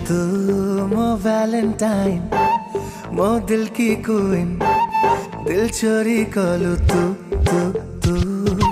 तू मो वैलेंटाइन, मो दिल की क्वीन, दिल चोरी कलू तू तू तू